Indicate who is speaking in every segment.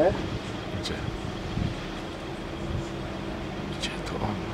Speaker 1: Gdzie? Gdzie to on?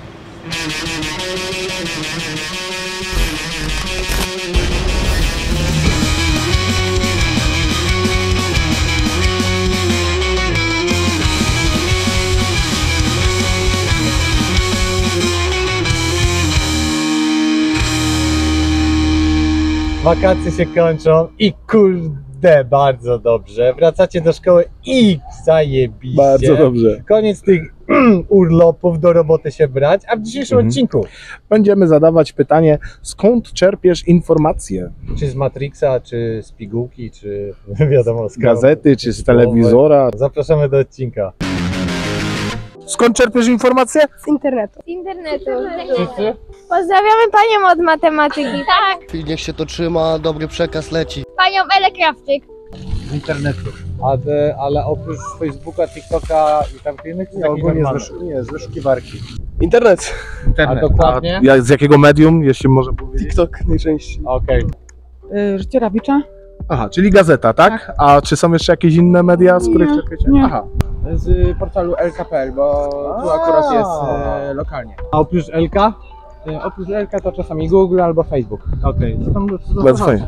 Speaker 2: Wakacje się kończą i kurde, bardzo dobrze. Wracacie do szkoły i zajebiście.
Speaker 1: Bardzo dobrze.
Speaker 2: Koniec tych urlopów, do roboty się brać, a w dzisiejszym odcinku
Speaker 1: Będziemy zadawać pytanie, skąd czerpiesz informacje?
Speaker 2: czy z Matrixa, czy z pigułki, czy wiadomo,
Speaker 1: Z gazety, czy z telewizora?
Speaker 2: Zapraszamy do odcinka.
Speaker 1: Skąd czerpiesz informacje?
Speaker 3: Z internetu.
Speaker 4: Z internetu.
Speaker 2: Wszyscy?
Speaker 4: Pozdrawiamy panią od matematyki. Tak.
Speaker 5: Niech się to trzyma, dobry przekaz leci.
Speaker 4: Panią Elekrawczyk.
Speaker 2: Z internetu. Ale oprócz Facebooka, TikToka i tam innych, czy
Speaker 1: Ogólnie z wyszukiwarki. Internet.
Speaker 2: A dokładnie?
Speaker 1: Z jakiego medium, jeśli można powiedzieć? TikTok najczęściej.
Speaker 2: Okej.
Speaker 3: Życie Rabicza?
Speaker 1: Aha, czyli gazeta, tak? A czy są jeszcze jakieś inne media, z których czerpiecie?
Speaker 3: nie.
Speaker 1: Aha.
Speaker 6: Z portalu LKPL, bo tu akurat jest lokalnie.
Speaker 2: A oprócz LK?
Speaker 6: Oprócz LK to czasami Google albo Facebook.
Speaker 2: Okej. Co tam
Speaker 1: Bardzo fajnie.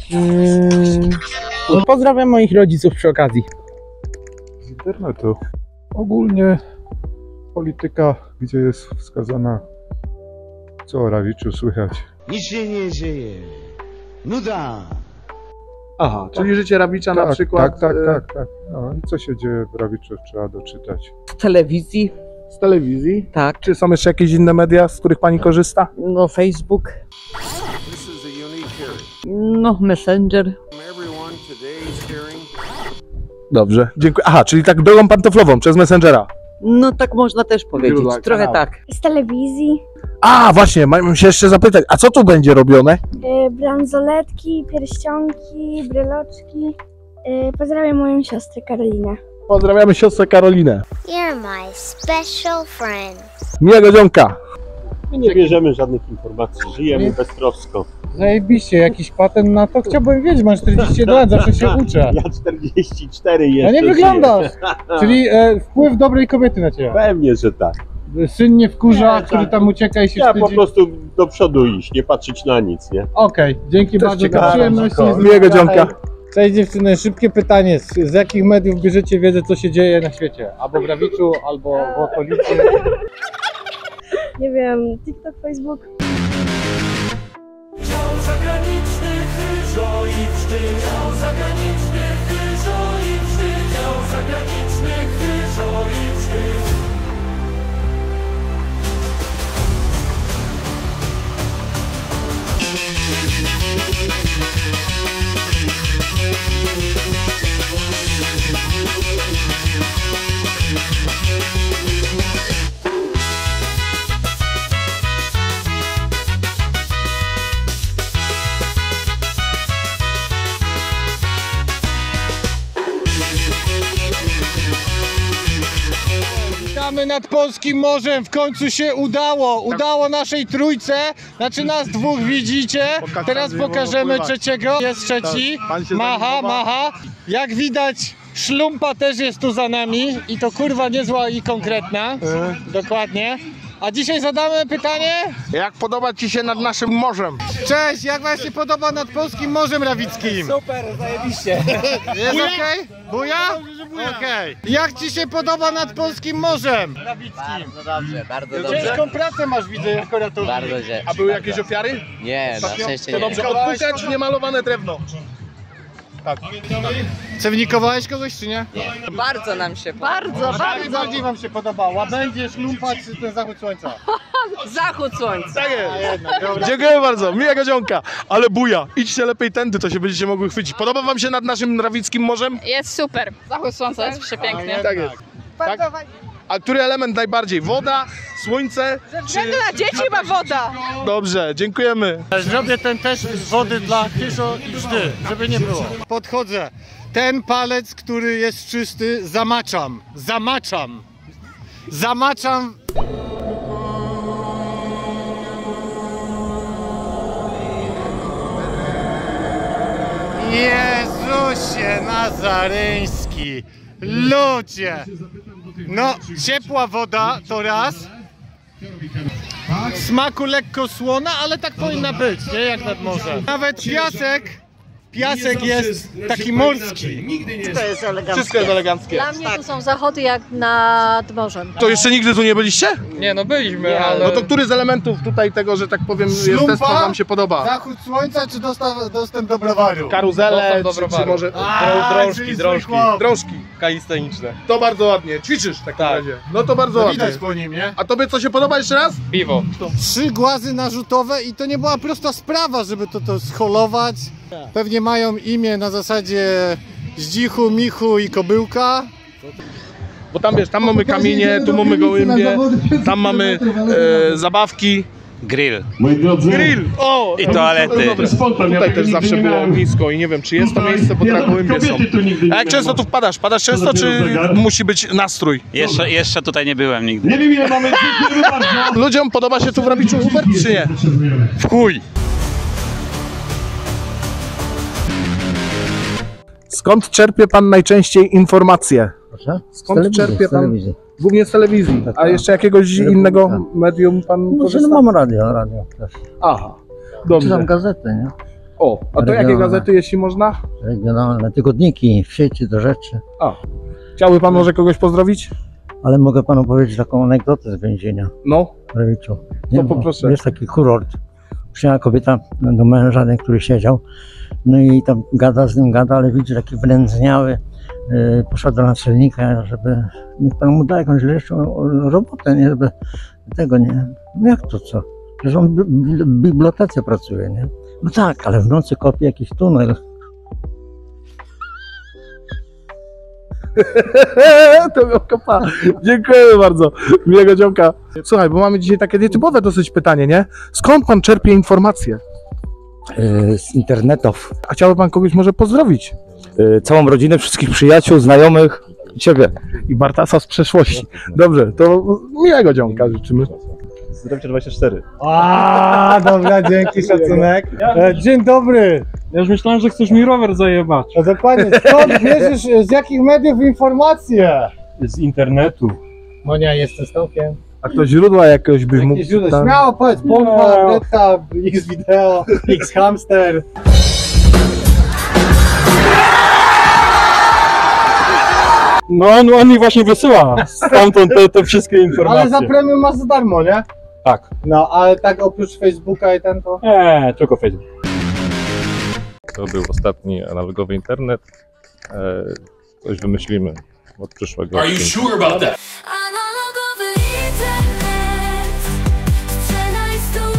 Speaker 6: Pozdrawiam moich rodziców przy okazji.
Speaker 7: Z internetu. Ogólnie polityka, gdzie jest wskazana, co o Rawiczu słychać.
Speaker 8: Nic się nie dzieje. Nuda.
Speaker 1: Aha, czyli życie Rabicza na przykład.
Speaker 7: Tak. No i co się dzieje w Rawiczu, trzeba doczytać.
Speaker 9: Z telewizji,
Speaker 1: Z telewizji.
Speaker 9: tak.
Speaker 1: Czy są jeszcze jakieś inne media, z których pani korzysta?
Speaker 9: No Facebook, no Messenger.
Speaker 1: Dobrze, dziękuję. Aha, czyli tak drogą pantoflową, przez Messengera.
Speaker 9: No tak można też powiedzieć,
Speaker 1: Źródła,
Speaker 9: trochę
Speaker 1: kanały.
Speaker 9: tak.
Speaker 4: Z telewizji.
Speaker 1: A, właśnie, mam się jeszcze zapytać, a co tu będzie robione?
Speaker 4: Bransoletki, pierścionki, bryloczki. Pozdrawiam moją siostrę Karolinę.
Speaker 1: Pozdrawiamy siostrę Karolinę.
Speaker 4: You're my special friend.
Speaker 1: Miłego dzionka.
Speaker 10: My nie bierzemy żadnych informacji, żyjemy beztrosko.
Speaker 2: Zajebiście, jakiś patent na to? Chciałbym wiedzieć, mam 41 lat, zawsze się uczę.
Speaker 10: Ja 44 jeszcze
Speaker 2: A nie
Speaker 10: żyję.
Speaker 2: wyglądasz! Czyli wpływ dobrej kobiety na ciebie.
Speaker 10: Pewnie, że tak.
Speaker 2: Syn nie wkurza,
Speaker 10: Nie,
Speaker 2: który
Speaker 10: tak.
Speaker 2: tam ucieka i się
Speaker 10: Ja
Speaker 2: wstydzi.
Speaker 10: po prostu do przodu iść, nie patrzeć na nic, nie?
Speaker 2: Okej, dzięki bardzo za
Speaker 1: ciekawe.
Speaker 2: przyjemność.
Speaker 1: Miłego dzionka.
Speaker 2: Cześć dziewczyny, szybkie pytanie. Z jakich mediów bierzecie wiedzę, co się dzieje na świecie? Albo w Rawiczu, albo w okolicy.
Speaker 4: Nie wiem, TikTok, Facebook.
Speaker 2: Witamy nad polskim morzem, w końcu się udało! Udało naszej trójce, znaczy nas dwóch widzicie. Teraz pokażemy trzeciego, jest trzeci. Macha. Jak widać, szlumpa też jest tu za nami i to kurwa niezła i konkretna. Dokładnie. A dzisiaj zadamy pytanie.
Speaker 1: Jak podoba ci się nad naszym morzem?
Speaker 2: Cześć, jak wam się podoba nad polskim Morzem Rawickim?
Speaker 6: Super, zajebiście.
Speaker 2: Jest okej? Buja? Okej. Jak ci się podoba nad polskim Morzem Rawickim?
Speaker 5: Bardzo dobrze.
Speaker 2: Ciężką pracę masz, widzę, jako ratownik.
Speaker 5: Bardzo się.
Speaker 1: A były jakieś ofiary?
Speaker 5: Nie, na szczęście
Speaker 1: To
Speaker 5: nie.
Speaker 1: dobrze odpukać, niemalowane drewno.
Speaker 2: Cewnikowałeś kogoś, czy nie?
Speaker 9: Bardzo nam się
Speaker 4: Bardzo,
Speaker 2: Najbardziej wam się podoba łabędzie, szlumpać, czy ten zachód słońca?
Speaker 9: Zachód słońca.
Speaker 1: Tak jest. Dziękuję bardzo, miłego dzionka. Ale buja, idźcie lepiej tędy, to się będziecie mogły chwycić. Podoba wam się nad naszym Rawickim morzem?
Speaker 9: Jest super, zachód słońca jest przepiękny.
Speaker 1: Tak jest. Tak? A który element najbardziej? Woda, słońce?
Speaker 9: Względu na dzieci chyba woda.
Speaker 1: Dobrze, dziękujemy.
Speaker 2: Zrobię ten test wody dla Kryszo i Szty, żeby nie było. Podchodzę. Ten palec, który jest czysty, zamaczam. Jezusie Nazareński, Ludzie! No, ciepła woda to raz. W smaku lekko słona, ale tak powinna być, nie? Jak nad morzem. Nawet piasek jest taki morski.
Speaker 1: Wszystko jest eleganckie.
Speaker 9: Dla mnie tu są zachody jak nad morzem.
Speaker 1: To jeszcze nigdy tu nie byliście?
Speaker 2: Nie, no byliśmy, ale...
Speaker 1: No to który z elementów tutaj tego, że tak powiem,
Speaker 2: Slumpa?
Speaker 1: jestestwa wam się podoba?
Speaker 2: Zachód słońca czy dostęp do browaru?
Speaker 1: Karuzele, czy może... Drążki.
Speaker 6: Kalisteniczne.
Speaker 1: To bardzo ładnie. Ćwiczysz w takim razie. No to bardzo ładnie.
Speaker 2: Widać po nim, nie?
Speaker 1: A tobie co się podoba jeszcze raz?
Speaker 6: Piwo.
Speaker 2: 3 głazy narzutowe i to nie była prosta sprawa, żeby to scholować. Pewnie mają imię na zasadzie Zdzichu, Michu i Kobyłka.
Speaker 1: Bo tam wiesz, tam mamy kamienie, tu mamy gołębie, tam mamy zabawki.
Speaker 5: Grill.
Speaker 10: Moi drodzy,
Speaker 1: Grill! O!
Speaker 5: I toalety.
Speaker 1: Tutaj też zawsze było ognisko i nie wiem, czy jest to miejsce, bo tak gołębie są. A jak często tu wpadasz? Padasz często, czy musi być nastrój?
Speaker 5: Jeszcze tutaj nie byłem nigdy.
Speaker 10: nie wiem ile mamy, dziękujemy bardzo.
Speaker 1: Ludziom podoba się tu w Rawiczu, Hubert, czy nie? W chuj! Skąd czerpie pan najczęściej informacje?
Speaker 11: Proszę?
Speaker 1: Skąd czerpie pan? Głównie z telewizji. A jeszcze jakiegoś innego medium pan korzysta?
Speaker 11: No mam radio też.
Speaker 1: Aha, dobrze.
Speaker 11: Czytam gazety, nie?
Speaker 1: O, a to jakie gazety, jeśli można?
Speaker 11: Regionalne, tygodniki, w sieci do rzeczy.
Speaker 1: A, chciałby pan może kogoś pozdrowić?
Speaker 11: Ale mogę panu powiedzieć taką anegdotę z więzienia
Speaker 1: No,
Speaker 11: w Rawiczu.
Speaker 1: to poproszę.
Speaker 11: Jest taki kurort. Przyjechała kobieta do męża, który siedział. No i tam gada z nim, ale widzi taki wylędzniały. Poszła do naczelnika, żeby niech pan mu da jakąś lepszą robotę, nie? Żeby tego nie. No jak to co? Przecież on w bibliotece pracuje, nie? No tak, ale w nocy kopie jakiś tunel.
Speaker 1: To miał kopa. Dziękuję bardzo. Miłego dzionka. Słuchaj, bo mamy dzisiaj takie nietypowe dosyć pytanie, nie? Skąd pan czerpie informacje?
Speaker 11: Z internetów.
Speaker 1: A chciałby pan kogoś może pozdrowić?
Speaker 11: Całą rodzinę, wszystkich przyjaciół, znajomych i ciebie.
Speaker 1: I Bartasa z przeszłości. Dobrze, to miłego dzionka życzymy.
Speaker 10: Zdrowcie 24.
Speaker 2: A, dobra, dzięki, szacunek. Dzień dobry.
Speaker 6: Ja już myślałem, że chcesz mi rower zajebać.
Speaker 2: A dokładnie, skąd bierzesz, z jakich mediów informacje?
Speaker 6: Z internetu.
Speaker 2: Monia, jestem Stołkiem.
Speaker 1: A to źródła jakoś byś mógł...
Speaker 2: Jakie źródła? Śmiało powiedz, Pornhub, RedHub, X-Video, X-Hamster.
Speaker 6: No on mi właśnie wysyła stamtąd te wszystkie informacje.
Speaker 2: Ale za premium masz za darmo, nie?
Speaker 6: Tak.
Speaker 2: No, ale tak oprócz Facebooka i ten to...
Speaker 6: Nie, tylko Facebook.
Speaker 7: To był ostatni analogowy internet. Coś wymyślimy od przyszłego odcinka.
Speaker 12: Analogowy internet. Sprzedaj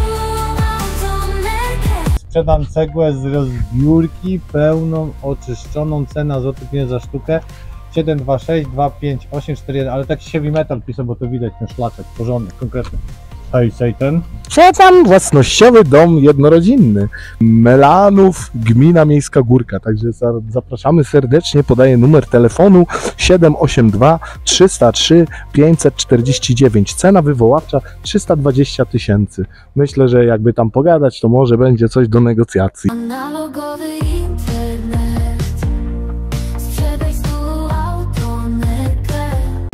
Speaker 2: Sprzedam cegłę z rozbiórki, pełną, oczyszczoną, cena zł za sztukę. 726 258 41, ale tak heavy metal pisze, bo to widać ten szlaczek, porządny, konkretny. Hej, Satan.
Speaker 1: Sprzedam własnościowy dom jednorodzinny. Melanów, gmina Miejska Górka. Także zapraszamy serdecznie. Podaję numer telefonu 782 303 549. Cena wywoławcza 320 000. Myślę, że jakby tam pogadać, to może będzie coś do negocjacji.
Speaker 12: Analogowy internet. Sprzedaj autonetkę.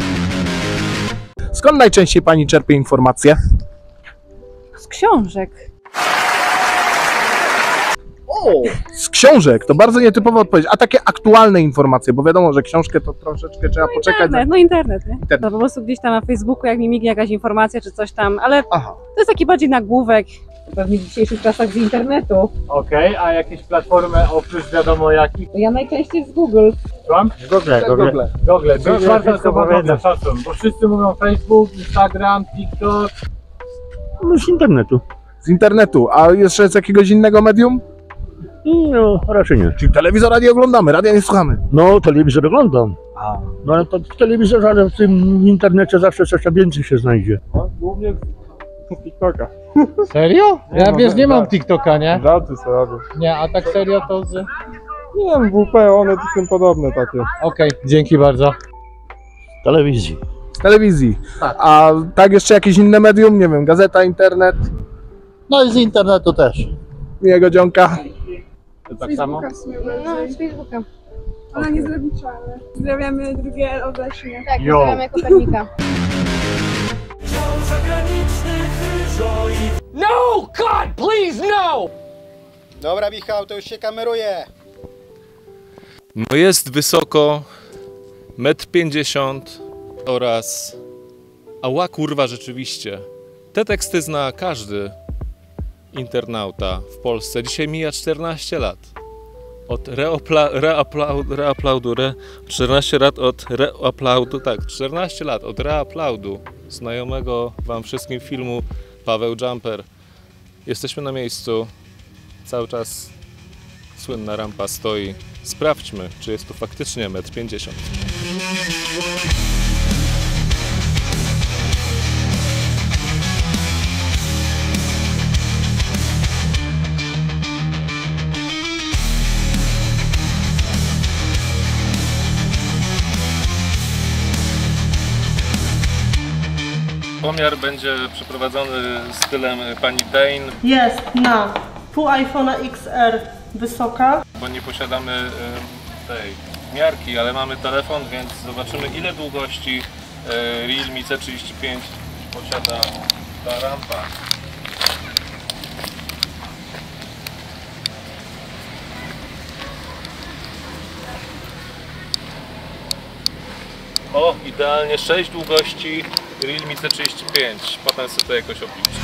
Speaker 1: Skąd najczęściej pani czerpie informacje?
Speaker 3: Z książek.
Speaker 1: O, z książek, to bardzo nietypowa odpowiedź. A takie aktualne informacje, bo wiadomo, że książkę to troszeczkę trzeba poczekać.
Speaker 3: Internet, nie?
Speaker 1: Internet.
Speaker 3: No po prostu gdzieś tam na Facebooku, jak mi mignie jakaś informacja czy coś tam, ale
Speaker 1: Aha.
Speaker 3: to jest taki bardziej nagłówek. Pewnie w dzisiejszych czasach z internetu.
Speaker 2: Okej, a jakieś platformy oprócz wiadomo jakich?
Speaker 3: Ja najczęściej z Google.
Speaker 2: Słucham?
Speaker 11: Google.
Speaker 2: Google, czyli
Speaker 11: Google,
Speaker 2: czwarta
Speaker 11: wszystko
Speaker 2: osoba
Speaker 11: powiedzieć.
Speaker 2: dobra, szacun, bo wszyscy mówią Facebook, Instagram, TikTok.
Speaker 10: No z internetu.
Speaker 1: Z internetu, a jeszcze z jakiegoś innego medium?
Speaker 10: No, raczej nie.
Speaker 1: Czyli telewizora nie oglądamy, radia nie słuchamy.
Speaker 10: No, telewizor oglądam. No ale to w telewizorze, ale w tym internecie zawsze coś tam więcej się znajdzie.
Speaker 6: Głównie z TikToka.
Speaker 2: Serio? Ja wiesz, nie mam TikToka, nie?
Speaker 6: Żarty sobie robię.
Speaker 2: Nie, a tak serio to z...
Speaker 6: Nie wiem, WP, one i tym podobne takie.
Speaker 2: Okej, dzięki bardzo.
Speaker 10: Telewizji.
Speaker 1: Z telewizji.
Speaker 2: Tak.
Speaker 1: A tak jeszcze jakieś inne medium? Nie wiem, gazeta, internet,
Speaker 11: No i z internetu też.
Speaker 1: miłego dzionka.
Speaker 6: Tak samo?
Speaker 3: No, z Facebooka.
Speaker 4: Ona nie zlewniczała. Pozdrawiamy drugie Oleśnie.
Speaker 3: Tak, pozdrawiamy Kopernika.
Speaker 2: No! God, please, no!
Speaker 13: Dobra, Michał, to już się kameruje.
Speaker 1: No jest wysoko 1,50 m oraz... Ała kurwa, rzeczywiście. Te teksty zna każdy internauta w Polsce. Dzisiaj mija 14 lat. Od reaplaudu, 14 lat od reaplaudu, tak, 14 lat od reaplaudu znajomego wam wszystkim filmu Paweł Jumper. Jesteśmy na miejscu, cały czas słynna rampa stoi. Sprawdźmy, czy jest tu faktycznie 1,50 m. Pomiar będzie przeprowadzony stylem pani Dane.
Speaker 14: Jest na pół iPhone'a XR wysoka.
Speaker 1: Bo nie posiadamy tej miarki, ale mamy telefon, więc zobaczymy, ile długości Realme C35 posiada ta rampa. O, idealnie 6 długości Realme C35. Potem sobie to jakoś obliczę.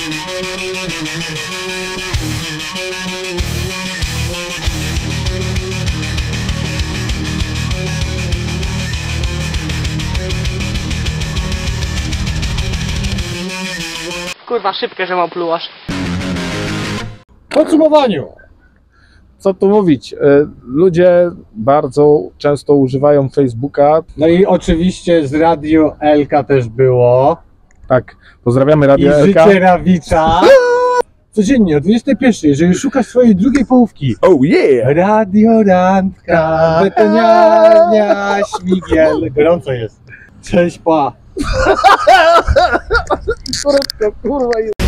Speaker 14: Kurwa, szybkę, że mam plułasz.
Speaker 2: W podsumowaniu.
Speaker 1: Co tu mówić? Ludzie bardzo często używają Facebooka.
Speaker 2: No i oczywiście z Radio Elka też było.
Speaker 1: Tak, pozdrawiamy Radio
Speaker 2: I
Speaker 1: Elka.
Speaker 2: życie Rawicza. Codziennie o 21:00, jeżeli szukasz swojej drugiej połówki.
Speaker 1: Oh yeah!
Speaker 2: Radio Randka, betoniarnia, śmigiel. Gorąco jest. Cześć, pa.
Speaker 1: Kurwa,